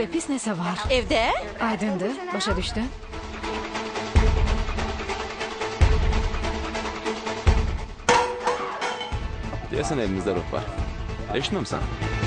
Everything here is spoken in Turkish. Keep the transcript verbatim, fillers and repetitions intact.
Burada pis nesi var? Evde? Aydındı. Başa düştü. Deyəsən evimizdə ruh var. Eşitməmsən?